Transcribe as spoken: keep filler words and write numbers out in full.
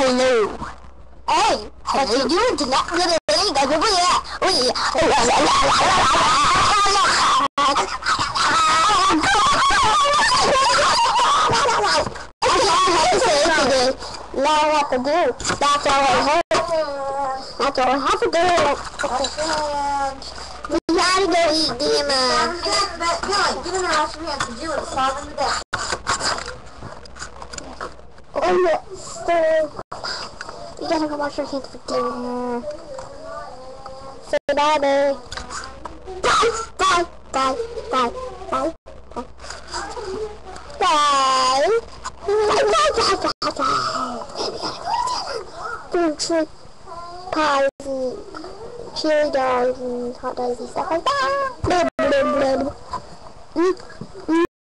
hello. Hey, what you doing tonight? Go to the league over here. We. Now what to do? That's all I have. That's all I have to do. We gotta go eat dinner. Give him an option to do it. Solve the day. Oh yeah, so we gotta go wash our hands for dinner. Say bye bye. Bye bye bye bye bye bye. Bye. Bye bye bye bye bye. We gotta go eat dinner. Food trick, pies and chili dogs and hot dogs and stuff like that.